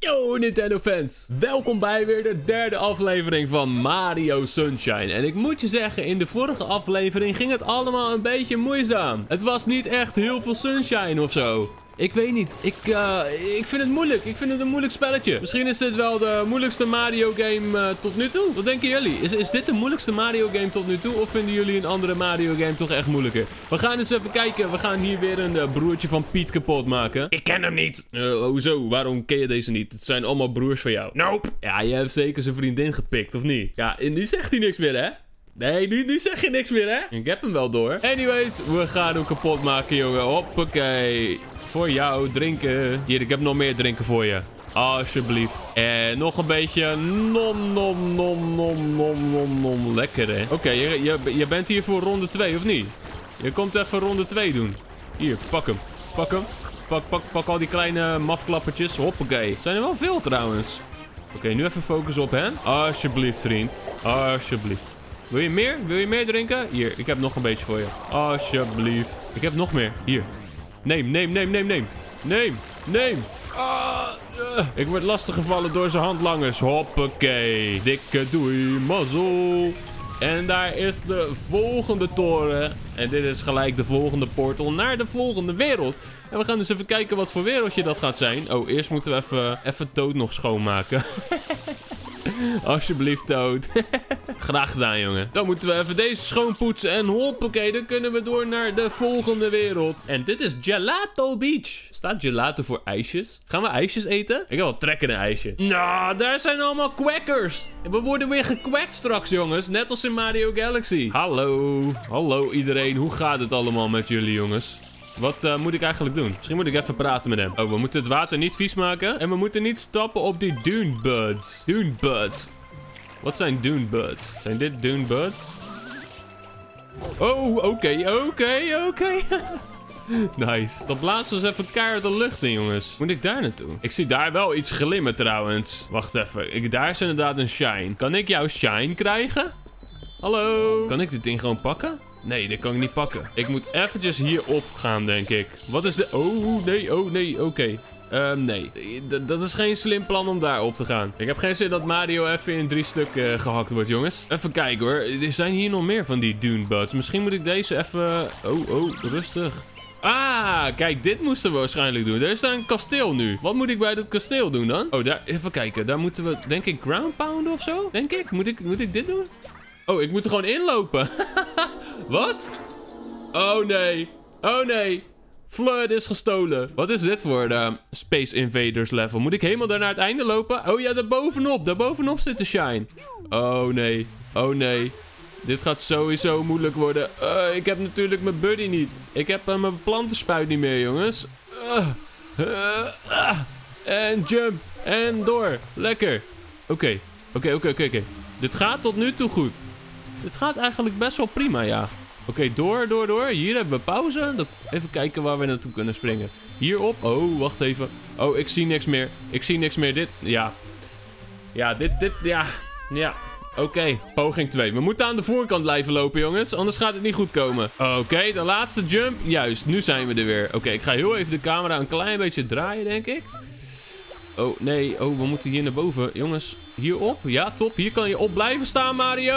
Yo Nintendo fans, welkom bij weer de derde aflevering van Mario Sunshine. En ik moet je zeggen, in de vorige aflevering ging het allemaal een beetje moeizaam. Het was niet echt heel veel sunshine of zo. Ik weet niet, ik vind het moeilijk. Ik vind het een moeilijk spelletje. Misschien is dit wel de moeilijkste Mario game tot nu toe. Wat denken jullie? Is dit de moeilijkste Mario game tot nu toe? Of vinden jullie een andere Mario game toch echt moeilijker? We gaan eens even kijken. We gaan hier weer een broertje van Piet kapot maken. Ik ken hem niet. Hoezo? Waarom ken je deze niet? Het zijn allemaal broers van jou. Nope. Ja, je hebt zeker zijn vriendin gepikt, of niet? Ja, en nu zegt hij niks meer, hè? Nee, nu zeg je niks meer, hè? Ik heb hem wel door. Anyways, we gaan hem kapot maken, jongen. Hoppakee. Voor jou, drinken. Hier, ik heb nog meer drinken voor je. Alsjeblieft. En nog een beetje. Nom. Lekker, hè? Oké, je bent hier voor ronde 2, of niet? Je komt even ronde 2 doen. Hier, pak hem. Pak hem. Pak al die kleine mafklappertjes. Hoppakee. Zijn er wel veel, trouwens. Oké, nu even focus op hen. Alsjeblieft, vriend. Alsjeblieft. Wil je meer? Wil je meer drinken? Hier, ik heb nog een beetje voor je. Alsjeblieft. Ik heb nog meer. Hier. Neem. Ik word lastiggevallen door zijn handlangers. Hoppakee. Dikke doei, mazzel. En daar is de volgende toren. En dit is gelijk de volgende portal naar de volgende wereld. En we gaan dus even kijken wat voor wereldje dat gaat zijn. Oh, eerst moeten we even Toad nog schoonmaken. Alsjeblieft, Toad. Graag gedaan, jongen. Dan moeten we even deze schoonpoetsen. En hoppakee, dan kunnen we door naar de volgende wereld. En dit is Gelato Beach. Staat gelato voor ijsjes? Gaan we ijsjes eten? Ik heb wel trek in een ijsje. Nou, daar zijn allemaal quackers. We worden weer gekwakt straks, jongens. Net als in Mario Galaxy. Hallo iedereen. Hoe gaat het allemaal met jullie, jongens? Wat moet ik eigenlijk doen? Misschien moet ik even praten met hem. Oh, we moeten het water niet vies maken. En we moeten niet stappen op die Dune Buds. Dune Buds. Wat zijn Dune Buds? Zijn dit Dune Buds? Oh, oké. Nice. Dan blazen we eens even keihard de lucht in, jongens. Moet ik daar naartoe? Ik zie daar wel iets glimmen, trouwens. Wacht even. Daar is inderdaad een shine. Kan ik jouw shine krijgen? Hallo? Kan ik dit ding gewoon pakken? Nee, dit kan ik niet pakken. Ik moet eventjes hierop gaan, denk ik. Wat is de... Oh, nee, oké. Nee, dat is geen slim plan om daar op te gaan. Ik heb geen zin dat Mario even in 3 stukken gehakt wordt, jongens. Even kijken, hoor. Er zijn hier nog meer van die Dune Buds. Misschien moet ik deze even... Oh, rustig. Ah, kijk, dit moesten we waarschijnlijk doen. Er is daar een kasteel nu. Wat moet ik bij dat kasteel doen dan? Oh, daar... Even kijken. Daar moeten we, denk ik, ground pounden of zo? Denk ik. Moet ik dit doen? Oh, ik moet er gewoon inlopen. Wat? Oh nee. Flood is gestolen. Wat is dit voor de Space Invaders level? Moet ik helemaal daar naar het einde lopen? Oh ja, daarbovenop zit de shine. Oh nee. Dit gaat sowieso moeilijk worden. Ik heb natuurlijk mijn buddy niet. Ik heb mijn plantenspuit niet meer, jongens. En jump. En door. Lekker. Oké. Dit gaat tot nu toe goed. Dit gaat eigenlijk best wel prima, ja. Oké, door. Hier hebben we pauze. Even kijken waar we naartoe kunnen springen. Hierop. Oh, wacht even. Oh, ik zie niks meer. Dit, ja. Ja, ja. Oké, poging 2. We moeten aan de voorkant blijven lopen, jongens. Anders gaat het niet goed komen. Oké, de laatste jump. Juist, nu zijn we er weer. Oké, ik ga heel even de camera een klein beetje draaien, denk ik. Oh, nee. Oh, we moeten hier naar boven. Jongens, hierop. Ja, top. Hier kan je op blijven staan, Mario.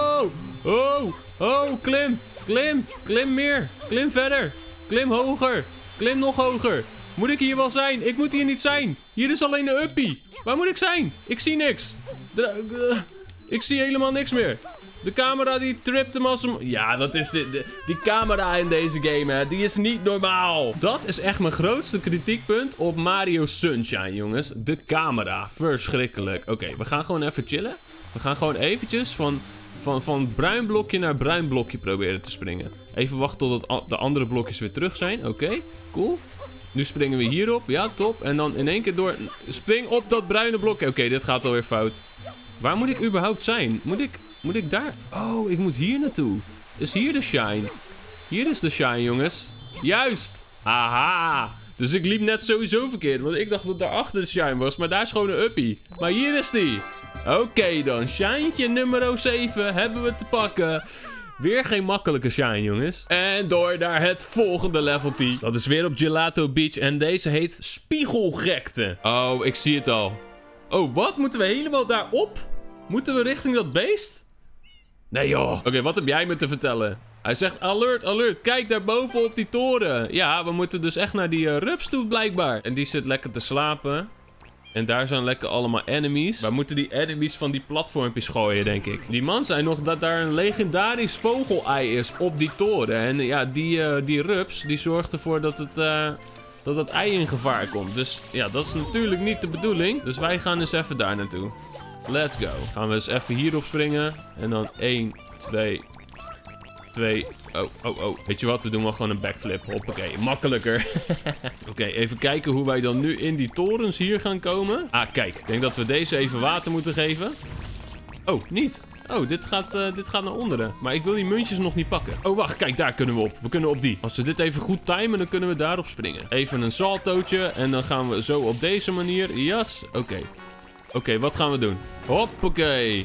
Oh, klim. Klim meer. Klim verder. Klim hoger. Klim nog hoger. Moet ik hier wel zijn? Ik moet hier niet zijn. Hier is alleen de uppie. Waar moet ik zijn? Ik zie niks. Ik zie helemaal niks meer. De camera die tript hem als hem... Ja, dat is die camera in deze game, hè. Die is niet normaal. Dat is echt mijn grootste kritiekpunt op Mario Sunshine, jongens. De camera. Verschrikkelijk. Oké, we gaan gewoon even chillen. We gaan gewoon eventjes van bruin blokje naar bruin blokje proberen te springen. Even wachten totdat de andere blokjes weer terug zijn. Oké, cool. Nu springen we hierop. Ja, top. En dan in één keer door... Spring op dat bruine blokje. Oké, dit gaat alweer fout. Waar moet ik überhaupt zijn? Moet ik daar? Oh, ik moet hier naartoe. Is hier de shine? Hier is de shine, jongens. Juist. Aha. Dus ik liep net sowieso verkeerd. Want ik dacht dat daarachter de shine was. Maar daar is gewoon een uppie. Maar hier is die. Oké dan. Shine'tje nummer 7 hebben we te pakken. Weer geen makkelijke shine, jongens. En door naar het volgende leveltje. Dat is weer op Gelato Beach. En deze heet Spiegelgekte. Oh, ik zie het al. Oh, wat? Moeten we helemaal daarop? Moeten we richting dat beest? Nee, joh. Oké, wat heb jij me te vertellen? Hij zegt, alert, alert. Kijk daarboven op die toren. Ja, we moeten dus echt naar die rups toe, blijkbaar. En die zit lekker te slapen. En daar zijn lekker allemaal enemies. Wij moeten die enemies van die platformpjes gooien, denk ik. Die man zei nog dat daar een legendarisch vogelei is op die toren. En ja, die rups, die zorgt ervoor dat het ei in gevaar komt. Dus ja, dat is natuurlijk niet de bedoeling. Dus wij gaan eens even daar naartoe. Let's go. Gaan we eens even hierop springen. En dan 1, 2... Oh. Weet je wat? We doen wel gewoon een backflip. Hoppakee. Makkelijker. Oké, even kijken hoe wij dan nu in die torens hier gaan komen. Ah, kijk. Ik denk dat we deze even water moeten geven. Oh, niet. Oh, dit gaat naar onderen. Maar ik wil die muntjes nog niet pakken. Oh, wacht. Kijk, daar kunnen we op. We kunnen op die. Als we dit even goed timen, dan kunnen we daarop springen. Even een saltootje. En dan gaan we zo op deze manier. Yes. Oké, wat gaan we doen? Hoppakee.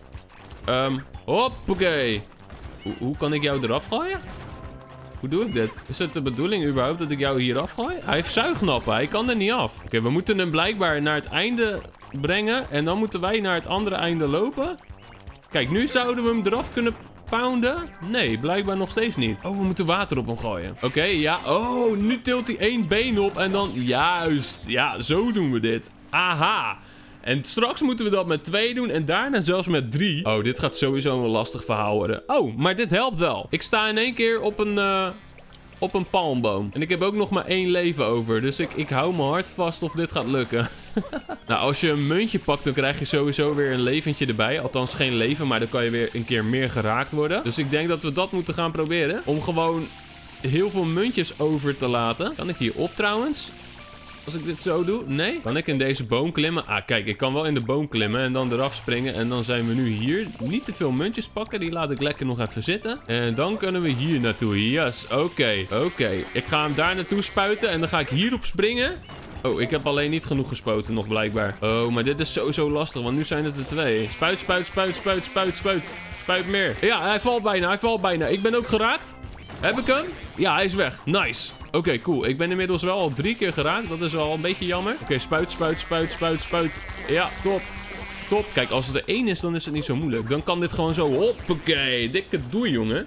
Hoppakee. Hoe kan ik jou eraf gooien? Hoe doe ik dit? Is het de bedoeling überhaupt dat ik jou hier afgooi? Hij heeft zuignappen, hij kan er niet af. Oké, we moeten hem blijkbaar naar het einde brengen. En dan moeten wij naar het andere einde lopen. Kijk, nu zouden we hem eraf kunnen pounden. Nee, blijkbaar nog steeds niet. Oh, we moeten water op hem gooien. Oké, ja. Oh, nu tilt hij 1 been op en dan... Juist. Ja, zo doen we dit. Aha. En straks moeten we dat met 2 doen en daarna zelfs met 3. Oh, dit gaat sowieso een lastig verhaal worden. Oh, maar dit helpt wel. Ik sta in één keer op een palmboom. En ik heb ook nog maar 1 leven over. Dus ik hou mijn hart vast of dit gaat lukken. Nou, als je een muntje pakt, dan krijg je sowieso weer een leventje erbij. Althans, geen leven, maar dan kan je weer een keer meer geraakt worden. Dus ik denk dat we dat moeten gaan proberen. Om gewoon heel veel muntjes over te laten. Kan ik hier op trouwens? Als ik dit zo doe? Nee? Kan ik in deze boom klimmen? Ah, kijk, ik kan wel in de boom klimmen en dan eraf springen. En dan zijn we nu hier. Niet te veel muntjes pakken. Die laat ik lekker nog even zitten. En dan kunnen we hier naartoe. Yes, oké. Ik ga hem daar naartoe spuiten en dan ga ik hierop springen. Oh, ik heb alleen niet genoeg gespoten nog blijkbaar. Oh, maar dit is sowieso lastig, want nu zijn het er 2. Spuit. Spuit meer. Ja, hij valt bijna. Ik ben ook geraakt. Heb ik hem? Ja, hij is weg. Nice. Oké, cool. Ik ben inmiddels wel al 3 keer geraakt. Dat is wel een beetje jammer. Oké, spuit. Ja, top. Kijk, als het er 1 is, dan is het niet zo moeilijk. Dan kan dit gewoon zo. Hoppakee. Dikke doei, jongen.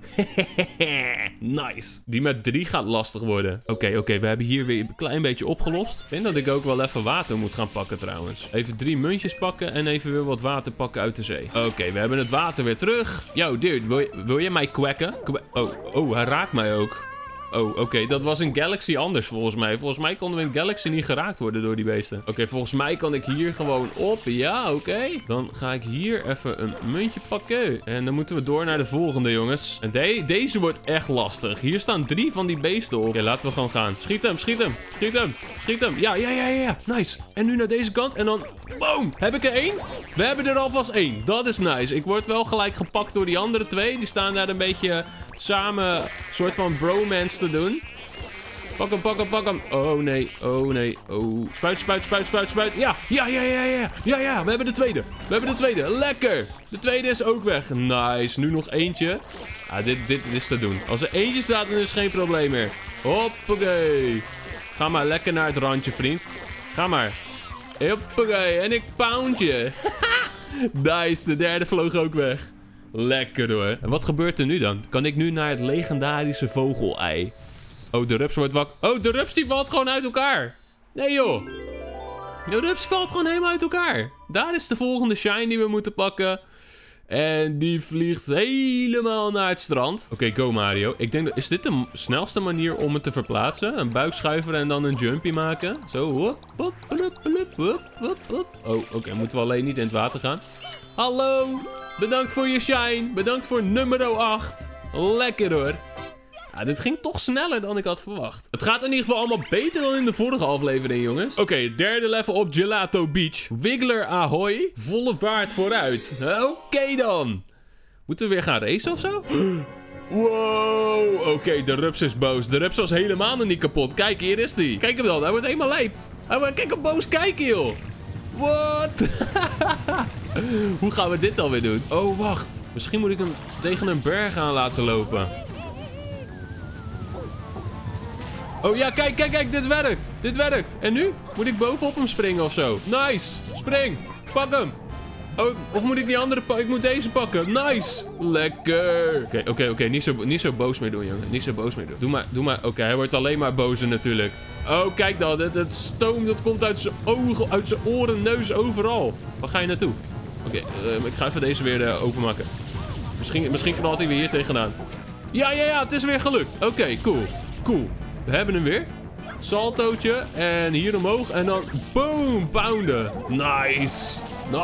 Nice. Die met 3 gaat lastig worden. Oké. We hebben hier weer een klein beetje opgelost. Ik denk dat ik ook wel even water moet gaan pakken trouwens. Even 3 muntjes pakken en even weer wat water pakken uit de zee. Oké, we hebben het water weer terug. Yo, dude, wil je mij kwakken? Oh, hij raakt mij ook. Oh, oké. Dat was in Galaxy anders volgens mij. Volgens mij konden we in Galaxy niet geraakt worden door die beesten. Oké, volgens mij kan ik hier gewoon op. Ja, oké. Dan ga ik hier even een muntje pakken. En dan moeten we door naar de volgende, jongens. En deze wordt echt lastig. Hier staan 3 van die beesten op. Oké, laten we gewoon gaan. Schiet hem. Ja. Nice. En nu naar deze kant. En dan... Boom! Heb ik er 1? We hebben er alvast 1. Dat is nice. Ik word wel gelijk gepakt door die andere 2. Die staan daar een beetje samen... soort van bromance te doen. Pak hem. Oh nee. Oh. Spuit. Ja. We hebben de tweede. Lekker. De tweede is ook weg. Nice. Nu nog eentje. Ah, dit is te doen. Als er eentje staat, dan is geen probleem meer. Hoppakee. Ga maar lekker naar het randje, vriend. Ga maar. Hoppakee. En ik pound je. Nice. De derde vloog ook weg. Lekker hoor. En wat gebeurt er nu dan? Kan ik nu naar het legendarische vogelei? Oh, de rups wordt wakker. Oh, de rups die valt gewoon uit elkaar. Nee joh. De rups valt gewoon helemaal uit elkaar. Daar is de volgende shine die we moeten pakken. En die vliegt helemaal naar het strand. Oké, go Mario. Ik denk, is dit de snelste manier om het te verplaatsen? Een buikschuiver en dan een jumpy maken. Zo, hop. Oh, oké, moeten we alleen niet in het water gaan. Hallo. Bedankt voor je shine. Bedankt voor nummer 8. Lekker hoor. Ja, dit ging toch sneller dan ik had verwacht. Het gaat in ieder geval allemaal beter dan in de vorige aflevering, jongens. Oké, derde level op Gelato Beach. Wiggler ahoy. Volle vaart vooruit. Oké dan. Moeten we weer gaan racen of zo? Wow. Oké, de rups is boos. De rups was helemaal nog niet kapot. Kijk, hier is hij. Kijk hem dan. Hij wordt helemaal lijp. Kijk hem boos kijken, joh. What? Hoe gaan we dit dan weer doen? Oh, wacht. Misschien moet ik hem tegen een berg aan laten lopen. Oh ja, kijk, kijk, kijk. Dit werkt. Dit werkt. En nu? Moet ik bovenop hem springen of zo? Nice. Spring. Pak hem. Oh, of moet ik die andere pakken? Ik moet deze pakken. Nice. Lekker. Oké. Niet zo boos meer doen, jongen. Niet zo boos meer doen. Doe maar. Oké, hij wordt alleen maar bozer natuurlijk. Oh, kijk dan. Het stoom dat komt uit zijn ogen, uit zijn oren, neus, overal. Waar ga je naartoe? Oké, ik ga even deze weer openmaken. Misschien knalt hij weer hier tegenaan. Ja, het is weer gelukt. Oké, cool. We hebben hem weer. Saltootje. En hier omhoog. En dan boom, pounden. Nice.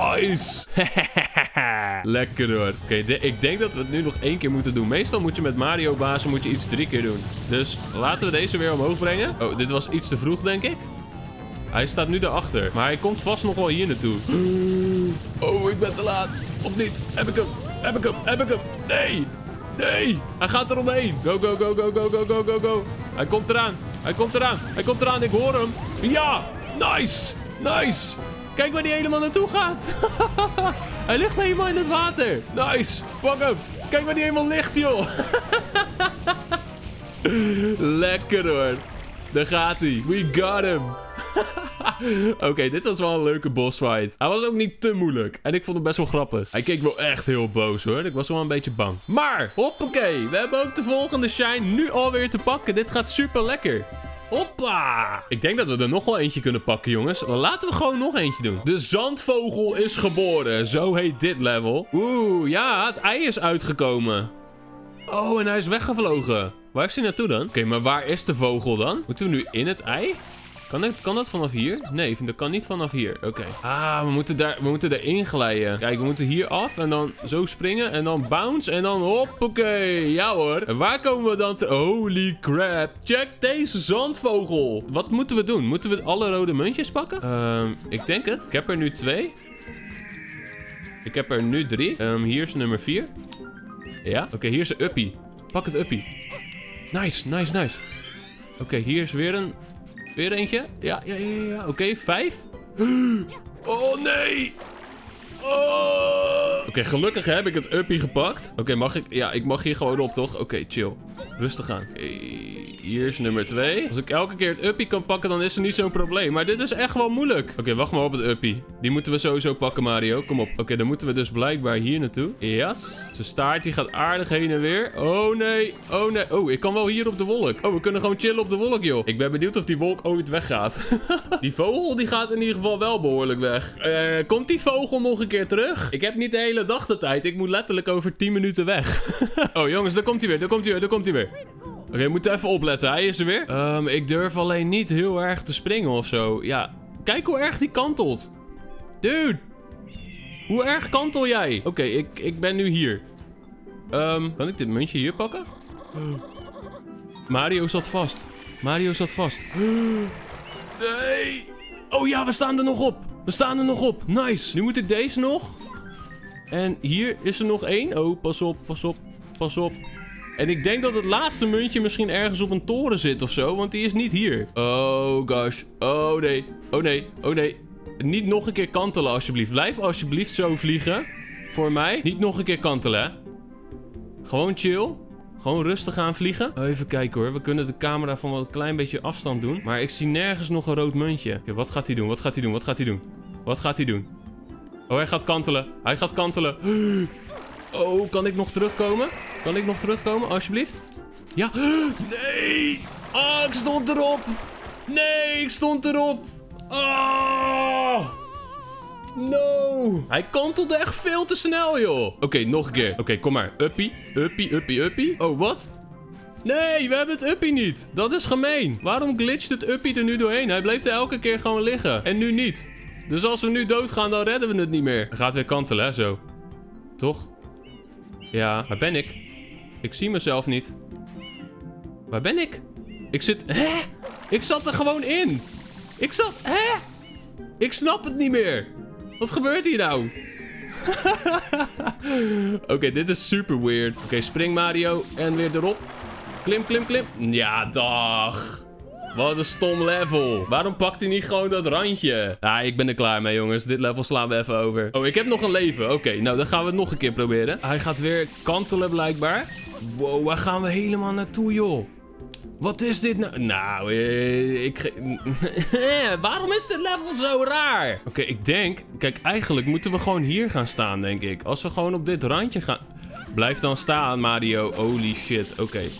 Lekker hoor. Oké, ik denk dat we het nu nog 1 keer moeten doen. Meestal moet je met Mario bazen iets 3 keer doen. Dus laten we deze weer omhoog brengen. Oh, dit was iets te vroeg, denk ik. Hij staat nu daarachter. Maar hij komt vast nog wel hier naartoe. Oh, ik ben te laat. Of niet? Heb ik hem? Nee. Hij gaat er omheen. Go. Hij komt eraan. Ik hoor hem. Ja. Nice. Kijk waar hij helemaal naartoe gaat. Hij ligt helemaal in het water. Nice. Pak hem. Kijk waar hij helemaal ligt, joh. Lekker hoor. Daar gaat hij. We got him. Oké, dit was wel een leuke bossfight. Hij was ook niet te moeilijk. En ik vond hem best wel grappig. Hij keek wel echt heel boos hoor. Ik was wel een beetje bang. Maar, hoppakee. We hebben ook de volgende shine nu alweer te pakken. Dit gaat super lekker. Hoppa! Ik denk dat we er nog wel eentje kunnen pakken, jongens. Laten we gewoon nog eentje doen. De zandvogel is geboren. Zo heet dit level. Oeh, ja, het ei is uitgekomen. Oh, en hij is weggevlogen. Waar is hij naartoe dan? Oké, maar waar is de vogel dan? Moeten we nu in het ei? Kan dat vanaf hier? Nee, dat kan niet vanaf hier. Oké. Ah, we moeten erin glijden. Kijk, we moeten hier af en dan zo springen en dan bounce en dan hoppakee. Ja hoor. En waar komen we dan te... Holy crap. Check deze zandvogel. Wat moeten we doen? Moeten we alle rode muntjes pakken? Ik denk het. Ik heb er nu 2. Ik heb er nu 3. Hier is nummer 4. Ja. Oké, hier is de uppie. Pak het uppie. Nice. Oké, hier is weer een... Weer eentje? Ja. Oké, 5. Oh, nee. Oh. Oké, gelukkig heb ik het uppie gepakt. Oké, mag ik? Ja, ik mag hier gewoon op, toch? Oké, chill. Rustig aan. Hier is nummer 2. Als ik elke keer het uppie kan pakken, dan is er niet zo'n probleem. Maar dit is echt wel moeilijk. Oké, wacht maar op het uppie. Die moeten we sowieso pakken, Mario. Kom op. Oké, dan moeten we dus blijkbaar hier naartoe. Yes. Zijn staart, die gaat aardig heen en weer. Oh, nee. Oh, ik kan wel hier op de wolk. Oh, we kunnen gewoon chillen op de wolk, joh. Ik ben benieuwd of die wolk ooit weggaat. Die vogel, die gaat in ieder geval wel behoorlijk weg. Komt die vogel nog een keer terug? Ik heb niet de hele dag de tijd. Ik moet letterlijk over 10 minuten weg. Oh, jongens, daar komt hij weer. Oké, we moeten even opletten. Hij is er weer. Ik durf alleen niet heel erg te springen of zo. Ja, kijk hoe erg die kantelt. Dude. Hoe erg kantel jij? Oké, ik ben nu hier. Kan ik dit muntje hier pakken? Mario zat vast. Nee. Oh ja, we staan er nog op. Nice. Nu moet ik deze nog. En hier is er nog 1. Oh, pas op. En ik denk dat het laatste muntje misschien ergens op een toren zit of zo. Want die is niet hier. Oh gosh. Oh nee. Niet nog een keer kantelen alsjeblieft. Blijf alsjeblieft zo vliegen. Voor mij. Niet nog een keer kantelen, hè. Gewoon chill. Gewoon rustig aan vliegen. Oh, even kijken hoor. We kunnen de camera van wel een klein beetje afstand doen. Maar ik zie nergens nog een rood muntje. Oké, wat gaat hij doen? Oh, hij gaat kantelen. Oh, kan ik nog terugkomen? Alsjeblieft? Ja. Nee. Oh, ik stond erop. Oh. No. Hij kantelde echt veel te snel, joh. Oké, nog een keer. Oké, kom maar. Uppie. Oh, wat? Nee, we hebben het uppie niet. Dat is gemeen. Waarom glitcht het uppie er nu doorheen? Hij bleef er elke keer gewoon liggen. En nu niet. Dus als we nu doodgaan, dan redden we het niet meer. Hij gaat weer kantelen, hè, zo. Toch? Ja, waar ben ik? Ik zie mezelf niet. Waar ben ik? Hè? Ik zat er gewoon in. Hè? Ik snap het niet meer. Wat gebeurt hier nou? Oké, dit is super weird. Oké, spring Mario. En weer erop. Klim. Ja, dag. Wat een stom level. Waarom pakt hij niet gewoon dat randje? Ah, ik ben er klaar mee, jongens. Dit level slaan we even over. Oh, ik heb nog een leven. Oké, nou, dan gaan we het nog een keer proberen. Hij gaat weer kantelen, blijkbaar. Wow, waar gaan we helemaal naartoe, joh? Wat is dit nou? Nou, waarom is dit level zo raar? Oké, ik denk... Kijk, eigenlijk moeten we gewoon hier gaan staan, denk ik. Als we gewoon op dit randje gaan... Blijf dan staan, Mario. Holy shit.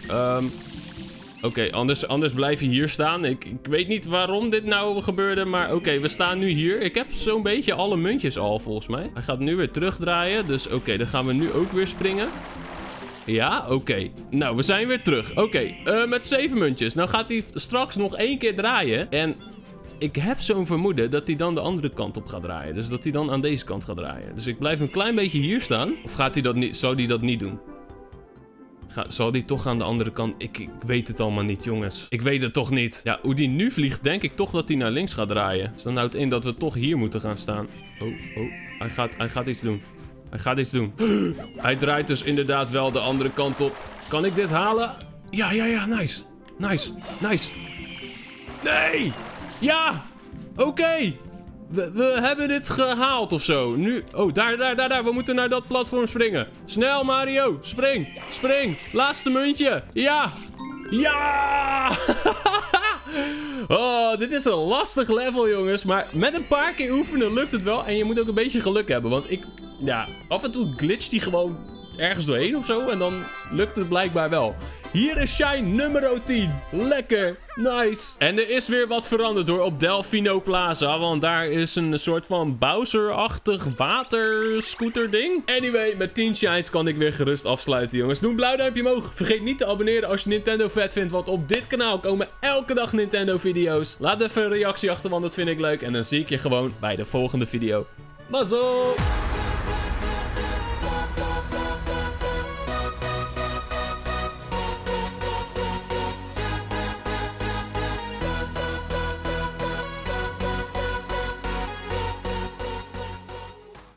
Oké, anders blijf je hier staan. Ik weet niet waarom dit nou gebeurde, maar oké, we staan nu hier. Ik heb zo'n beetje alle muntjes al, volgens mij. Hij gaat nu weer terugdraaien, dus oké, dan gaan we nu ook weer springen. Ja, oké. Nou, we zijn weer terug. Oké, met 7 muntjes. Nou gaat hij straks nog 1 keer draaien. En ik heb zo'n vermoeden dat hij dan de andere kant op gaat draaien. Dus dat hij dan aan deze kant gaat draaien. Dus ik blijf een klein beetje hier staan. Of gaat hij dat niet, zou hij dat niet doen? Zal die toch aan de andere kant... Ik weet het allemaal niet, jongens. Ik weet het toch niet. Ja, hoe die nu vliegt, denk ik toch dat hij naar links gaat draaien. Dus dan houdt in dat we toch hier moeten gaan staan. Oh. Hij gaat iets doen. Hij gaat iets doen. Hij draait dus inderdaad wel de andere kant op. Kan ik dit halen? Ja. Nice. Nee! Ja! Oké! We hebben dit gehaald of zo. Nu... Oh, daar. We moeten naar dat platform springen. Snel, Mario. Spring. Laatste muntje. Ja! Oh, dit is een lastig level, jongens. Maar met een paar keer oefenen lukt het wel. En je moet ook een beetje geluk hebben. Want af en toe glitcht die gewoon ergens doorheen of zo. En dan lukt het blijkbaar wel. Hier is shine nummer 10. Lekker. Nice. En er is weer wat veranderd hoor op Delfino Plaza. Want daar is een soort van Bowser-achtig waterscooter ding. Anyway, met 10 shines kan ik weer gerust afsluiten, jongens. Doe een blauw duimpje omhoog. Vergeet niet te abonneren als je Nintendo vet vindt. Want op dit kanaal komen elke dag Nintendo video's. Laat even een reactie achter, want dat vind ik leuk. En dan zie ik je gewoon bij de volgende video. Mazzel!